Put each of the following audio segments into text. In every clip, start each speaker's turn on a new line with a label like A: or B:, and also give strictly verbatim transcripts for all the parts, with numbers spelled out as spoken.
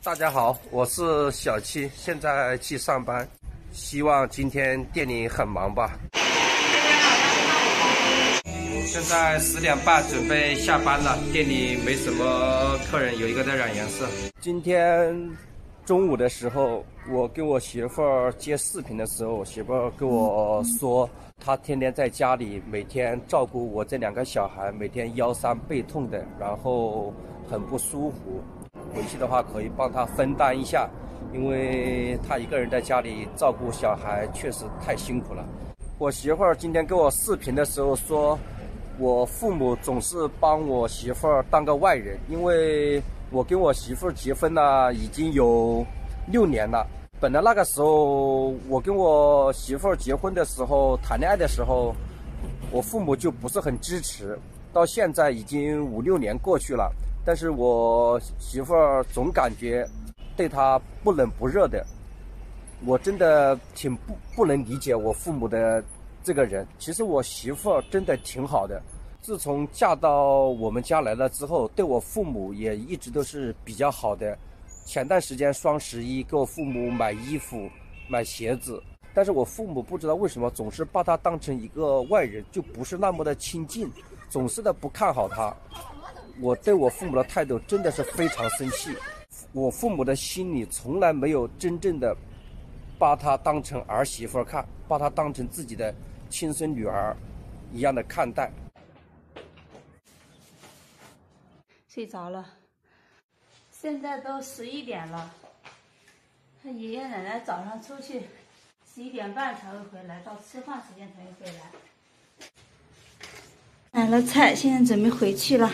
A: 大家好，我是小七，现在去上班，希望今天店里很忙吧。现在十点半，准备下班了，店里没什么客人，有一个在染颜色。今天中午的时候，我跟我媳妇儿接视频的时候，我媳妇儿跟我说，她天天在家里每天照顾我这两个小孩，每天腰酸背痛的，然后很不舒服。回去的话可以帮她分担一下，因为她一个人在家里照顾小孩确实太辛苦了。我媳妇儿今天跟我视频的时候说，我父母总是帮我媳妇儿当个外人，因为我跟我媳妇儿结婚了已经有六年了。本来那个时候我跟我媳妇儿结婚的时候，谈恋爱的时候，我父母就不是很支持。到现在已经五六年过去了，但是我媳妇儿总感觉对她不冷不热的。我真的挺不不能理解我父母的这个人。其实我媳妇儿真的挺好的，自从嫁到我们家来了之后，对我父母也一直都是比较好的。前段时间双十一给我父母买衣服买鞋子，但是我父母不知道为什么总是把他当成一个外人，就不是那么的亲近，总是的不看好他。我对我父母的态度真的是非常生气，我父母的心里从来没有真正的把她当成儿媳妇看，把她当成自己的亲生女儿一样的看待。
B: 睡着了，现在都十一点了，他爷爷奶奶早上出去，十一点半才会回来，到吃饭时间才会回来。买了菜，现在准备回去了。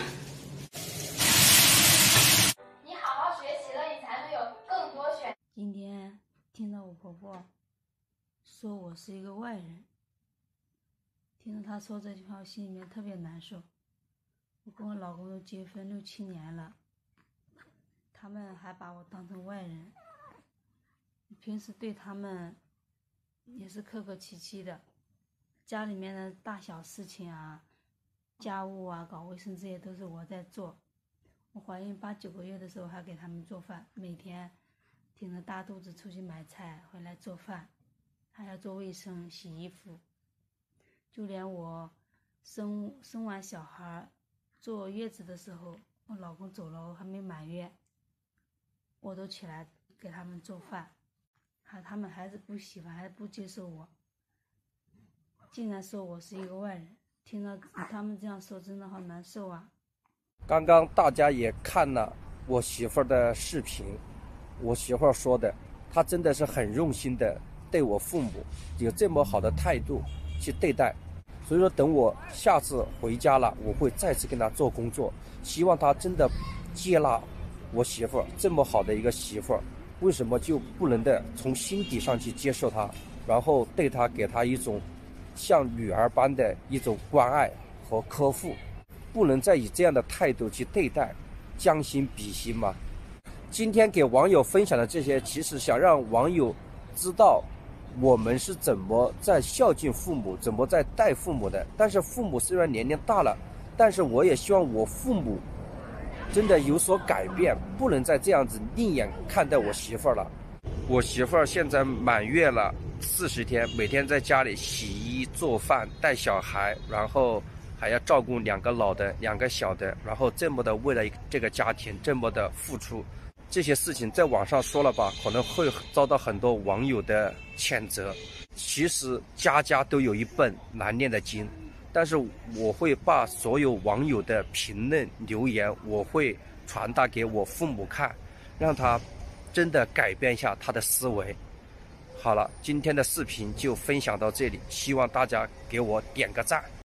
C: 你好好学习了，你才能有更多选。
B: 今天听到我婆婆说我是一个外人，听到她说这句话，我心里面特别难受。我跟我老公都结婚六七年了，他们还把我当成外人，平时对他们也是客客气气的，家里面的大小事情啊，家务啊，搞卫生这些都是我在做。我怀孕八九个月的时候还给他们做饭，每天挺着大肚子出去买菜回来做饭，还要做卫生洗衣服。就连我生生完小孩坐月子的时候，我老公走了，我还没满月，我都起来给他们做饭，还他们还是不喜欢，还是不接受我，竟然说我是一个外人。听到他们这样说，真的好难受啊。
A: 刚刚大家也看了我媳妇儿的视频，我媳妇儿说的，她真的是很用心的对我父母有这么好的态度去对待。所以说等我下次回家了，我会再次跟她做工作，希望她真的接纳我媳妇儿这么好的一个媳妇儿，为什么就不能的从心底上去接受她，然后对她给她一种像女儿般的一种关爱和呵护，不能再以这样的态度去对待，将心比心嘛。今天给网友分享的这些，其实想让网友知道我们是怎么在孝敬父母，怎么在带父母的。但是父母虽然年龄大了，但是我也希望我父母真的有所改变，不能再这样子另眼看待我媳妇儿了。我媳妇儿现在满月了四十天，每天在家里洗衣做饭带小孩，然后还要照顾两个老的两个小的，然后这么的为了这个家庭这么的付出，这些事情在网上说了吧，可能会遭到很多网友的谴责。其实家家都有一本难念的经，但是我会把所有网友的评论留言，我会传达给我父母看，让他真的改变一下他的思维。好了，今天的视频就分享到这里，希望大家给我点个赞。